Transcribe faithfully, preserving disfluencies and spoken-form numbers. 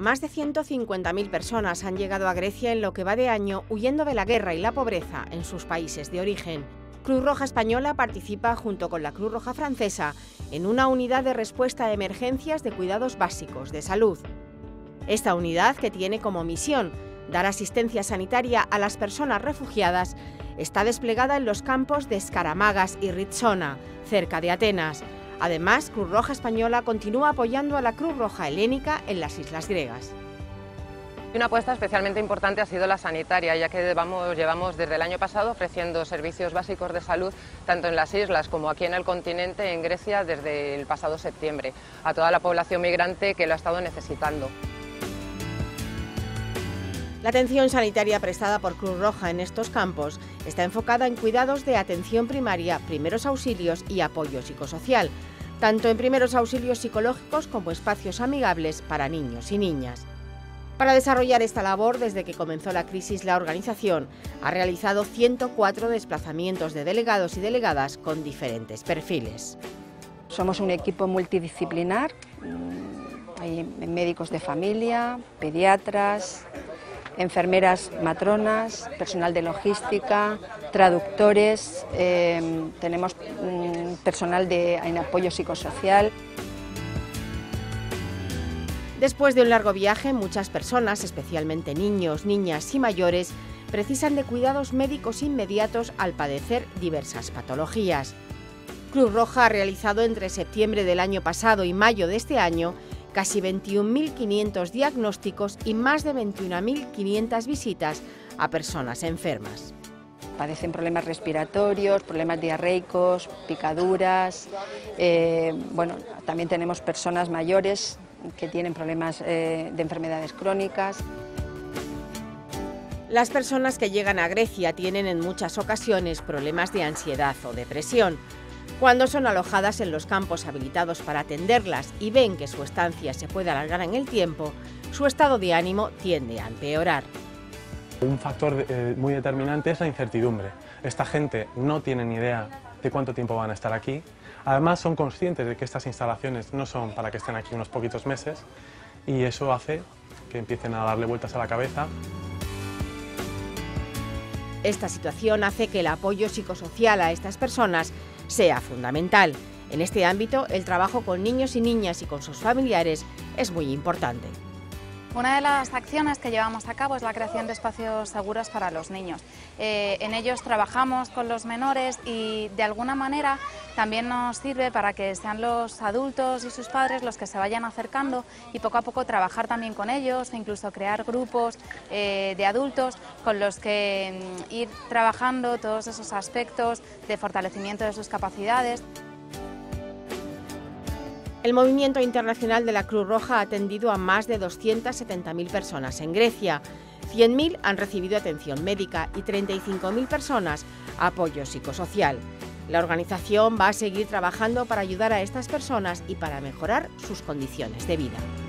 Más de ciento cincuenta mil personas han llegado a Grecia en lo que va de año huyendo de la guerra y la pobreza en sus países de origen. Cruz Roja Española participa junto con la Cruz Roja Francesa en una unidad de respuesta a emergencias de cuidados básicos de salud. Esta unidad, que tiene como misión dar asistencia sanitaria a las personas refugiadas, está desplegada en los campos de Skaramagas y Rizona, cerca de Atenas. Además, Cruz Roja Española continúa apoyando a la Cruz Roja Helénica en las islas griegas. Una apuesta especialmente importante ha sido la sanitaria, ya que llevamos, llevamos desde el año pasado ofreciendo servicios básicos de salud tanto en las islas como aquí en el continente, en Grecia, desde el pasado septiembre, a toda la población migrante que lo ha estado necesitando. La atención sanitaria prestada por Cruz Roja en estos campos está enfocada en cuidados de atención primaria, primeros auxilios y apoyo psicosocial, tanto en primeros auxilios psicológicos como espacios amigables para niños y niñas. Para desarrollar esta labor, desde que comenzó la crisis, la organización ha realizado ciento cuatro desplazamientos de delegados y delegadas con diferentes perfiles. Somos un equipo multidisciplinar, hay médicos de familia, pediatras, enfermeras matronas, personal de logística, traductores, eh, tenemos mm, personal de, en apoyo psicosocial. Después de un largo viaje, muchas personas, especialmente niños, niñas y mayores, precisan de cuidados médicos inmediatos al padecer diversas patologías. Cruz Roja ha realizado entre septiembre del año pasado y mayo de este año casi veintiún mil quinientos diagnósticos y más de veintiuna mil quinientas visitas a personas enfermas. Padecen problemas respiratorios, problemas diarreicos, picaduras, eh, bueno, también tenemos personas mayores que tienen problemas eh, de enfermedades crónicas. Las personas que llegan a Grecia tienen en muchas ocasiones problemas de ansiedad o depresión. Cuando son alojadas en los campos habilitados para atenderlas y ven que su estancia se puede alargar en el tiempo, su estado de ánimo tiende a empeorar. Un factor eh, muy determinante es la incertidumbre. Esta gente no tiene ni idea de cuánto tiempo van a estar aquí. Además, son conscientes de que estas instalaciones no son para que estén aquí unos poquitos meses y eso hace que empiecen a darle vueltas a la cabeza. Esta situación hace que el apoyo psicosocial a estas personas sea fundamental. En este ámbito, el trabajo con niños y niñas y con sus familiares es muy importante. Una de las acciones que llevamos a cabo es la creación de espacios seguros para los niños. Eh, en ellos trabajamos con los menores y de alguna manera también nos sirve para que sean los adultos y sus padres los que se vayan acercando y poco a poco trabajar también con ellos e incluso crear grupos eh, de adultos con los que mm, ir trabajando todos esos aspectos de fortalecimiento de sus capacidades. El Movimiento Internacional de la Cruz Roja ha atendido a más de doscientas setenta mil personas en Grecia. cien mil han recibido atención médica y treinta y cinco mil personas apoyo psicosocial. La organización va a seguir trabajando para ayudar a estas personas y para mejorar sus condiciones de vida.